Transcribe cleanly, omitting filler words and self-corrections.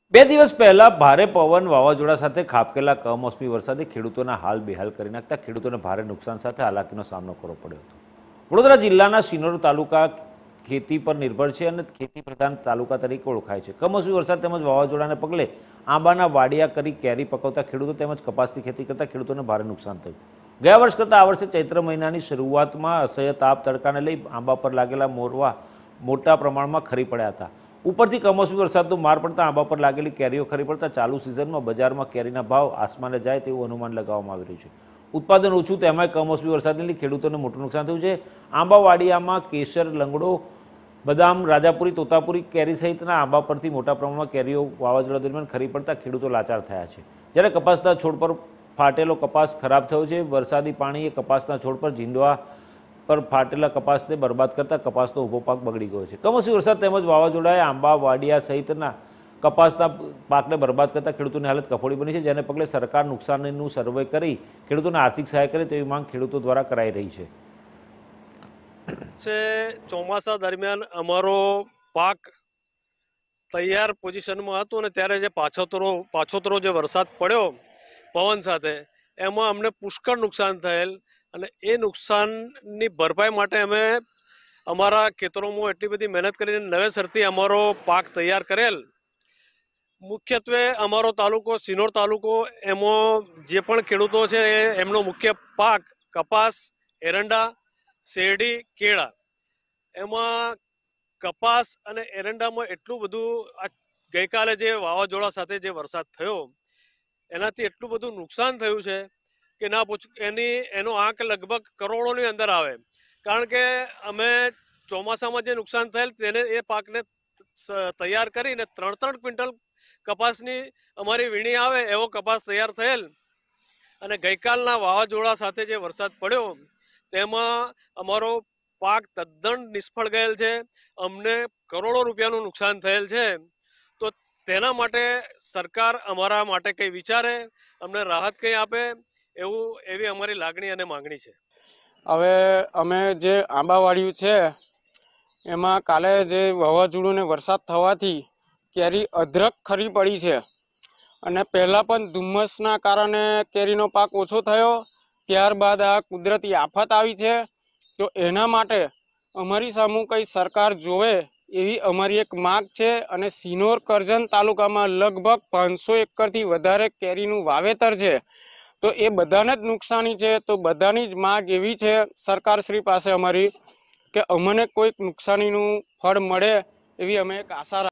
બે દિવસ પહેલા ભારે પવન વાવાઝોડા સાથે ખાબકેલા કમોસમી વરસાદે ખેડૂતોના હાલ બેહાલ કરી નાખતા ખેડૂતોને ભારે નુકસાન સાથે હાલાકીનો સામનો કરવો પડ્યો હતો। વડોદરા જિલ્લાના શિનોર તાલુકા ખેતી પર નિર્ભર છે અને ખેતી પ્રધાન તાલુકા તરીકે ઓળખાય છે। કમોસમી વરસાદ તેમજ વાવાઝોડાને પગલે આંબાના વાડિયા કરી કેરી પકવતા ખેડૂતો તેમજ કપાસની ખેતી કરતા ખેડૂતોને ભારે નુકસાન થયું। ગયા વર્ષ કરતાં આ વર્ષે ચૈત્ર મહિનાની શરૂઆતમાં અસહ્ય તાપ તડકાને લઈ આંબા પર લાગેલા મોરવા મોટા પ્રમાણમાં ખરી પડ્યા હતા। ઉપરથી કમોસમી વરસાદનો માર પડતા આંબા પર લાગેલી કેરીઓ ખરી પડતા ચાલુ સિઝનમાં બજારમાં કેરીના ભાવ આસમાને જાય તેવું અનુમાન લગાવવામાં આવી રહ્યું છે। ઉત્પાદન ઓછું તેમાંય કમોસમી વરસાદને લઈ ખેડૂતોને મોટું નુકસાન થયું છે। આંબાવાડિયામાં કેસર, લંગડો, બદામ, રાજાપુરી, તોતાપુરી કેરી સહિતના આંબા પરથી મોટા પ્રમાણમાં કેરીઓ વાવાઝોડા દરમિયાન ખરી પડતા ખેડૂતો લાચાર થયા છે। જ્યારે કપાસના છોડ પર ફાટેલો કપાસ ખરાબ થયો છે। વરસાદી પાણીએ કપાસના છોડ પર ઝીંડવા પર ફાટેલા કપાસને બરબાદ કરતા કપાસનો ઊભો પાક બગડી ગયો છે। કમોસમી વરસાદ તેમજ વાવાઝોડાએ આંબા, વાડિયા સહિતના કપાસના પાકને બરબાદ કરતા ખેડૂતોની હાલત કફોડી બની છે, જેને પગલે સરકાર નુકસાનીનું સર્વે કરી ખેડૂતોને આર્થિક સહાય કરે તેવી માંગ ખેડૂતો દ્વારા કરાઈ રહી છે। ચોમાસા દરમિયાન અમારો પાક તૈયાર પોઝિશનમાં હતો અને ત્યારે જે પાછોતરો જે વરસાદ પડ્યો પવન સાથે, એમાં અમને પુષ્કળ નુકસાન થયેલ અને એ નુકસાનની ભરપાઈ માટે અમે અમારા ખેતરોમાં એટલી બધી મહેનત કરીને નવેસરથી અમારો પાક તૈયાર કરેલ। મુખ્યત્વે અમારો તાલુકો શિનોર તાલુકો, એમાં જે પણ ખેડૂતો છે એમનો મુખ્ય પાક કપાસ, એરંડા, શેરડી, કેળા। એમાં કપાસ અને એરંડામાં એટલું બધું આ ગઈકાલે જે વાવાઝોડા સાથે જે વરસાદ થયો એનાથી એટલું બધું નુકસાન થયું છે કે ના પૂછ। એનો આંક લગભગ કરોડોની અંદર આવે, કારણ કે અમે ચોમાસામાં જે નુકસાન થયેલ તેને એ પાકને તૈયાર કરીને 3-3 ક્વિન્ટલ કપાસની અમારી વીણી આવે એવો કપાસ તૈયાર થયેલ। અને ગઈકાલના વાવાઝોડા સાથે જે વરસાદ પડ્યો તેમાં અમારો પાક તદ્દન નિષ્ફળ ગયેલ છે। અમને કરોડો રૂપિયાનું નુકસાન થયેલ છે। તો તેના માટે સરકાર અમારા માટે કંઈ વિચારે, અમને રાહત કંઈ આપે એવી અમારી લાગણી અને માંગણી છે। હવે અમે જે આંબા વાળ્યું છે એમાં કાલે જે વાવાઝોડું ને વરસાદ થવાથી કેરી અધરક ખરી પડી છે અને પહેલાં પણ ધુમ્મસના કારણે કેરીનો પાક ઓછો થયો। ત્યારબાદ આ કુદરતી આફત આવી છે, તો એના માટે અમારી સામું કંઈ સરકાર જોવે એવી અમારી એક માગ છે। અને શિનોર કરજણ તાલુકામાં લગભગ 500 એકરથી વધારે કેરીનું વાવેતર છે, તો એ બધાને જ નુકસાની છે। તો બધાની જ માગ એવી છે સરકારશ્રી પાસે અમારી કે અમને કોઈક નુકસાનીનું ફળ મળે એવી અમે એક આશા